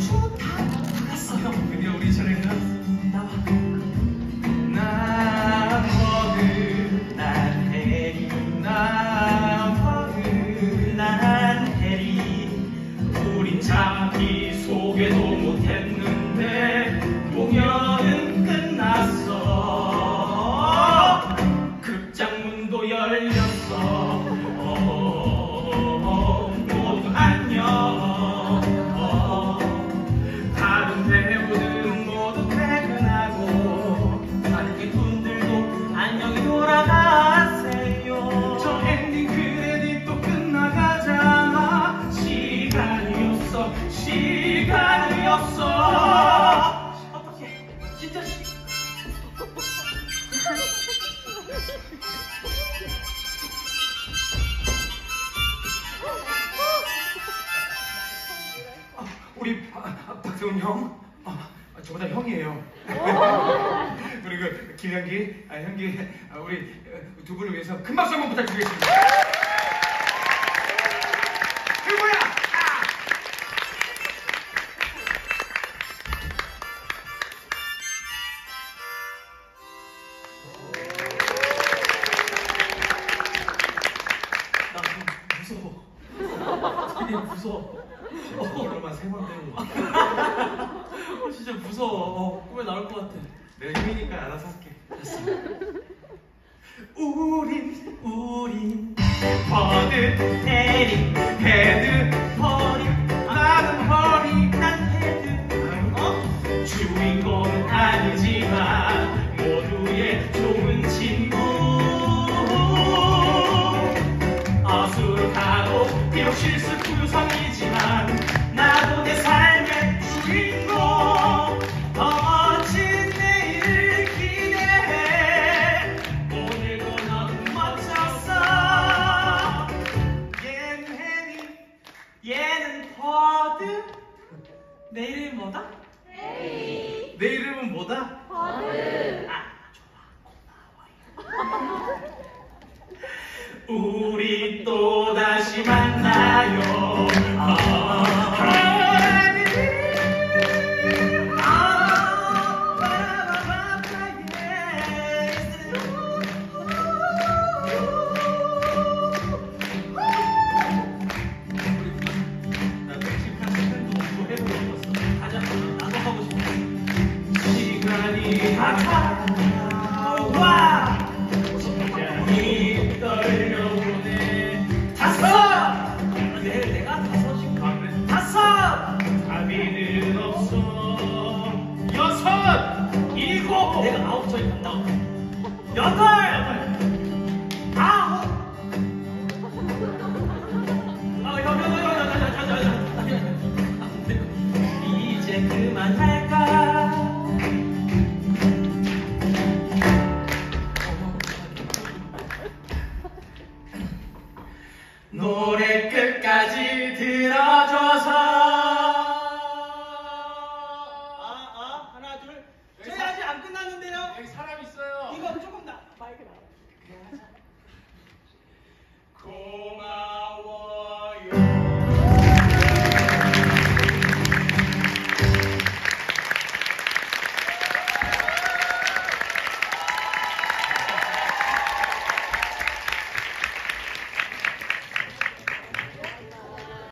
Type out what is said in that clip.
형, 드디어 우리 차례인가? 나와. 난 버드, 난 해리, 난 버드, 난 해리. 우린 자기 소개도 못했는데 공연은 끝났어. 극장문도 열렸어. 모두 안녕. 다른 배우들은 모두 퇴근하고 관객분들도 안녕히 돌아가세요. 저 엔딩 크레딧도 끝나가잖아. 시간이 없어, 시간이 없어. 어떡해, 진짜 우리 박세훈 형, 저보다 형이에요. 우리 그 김현기, 현기, 우리 두 분을 위해서 큰 박수 한번 부탁드리겠습니다. 그 뭐야? 나 무서워. 되게 무서워. 오늘만 3번 때문에. 진짜 무서워. 꿈에 나올 것 같아. 내가 힘이니까 알아서 할게. 됐어. 우린 버드, 해리, 헤드, 허리. 나는 허리, 난 헤드. 주인공은 아니지만 모두의 좋은 친구. 어수룩하고 비록 실수 구성이지만 나도 내 삶의 주인공. 더 멋진 내일을 기대해. 오늘도 넌 멋졌어. 얘는 해리, 얘는 버드. 내 이름이 뭐다? 해리. 내 이름은 뭐다? 버드. 좋아, 고마워요. 우리 또다시 만나요. 시간이 다가와. 시간이 떨려오네. 다섯! 내가 다섯인가? 그래. 다섯! 가비는 없어. 여섯! 일곱! 내가 아홉, 저기 갔다 올게. 여덟!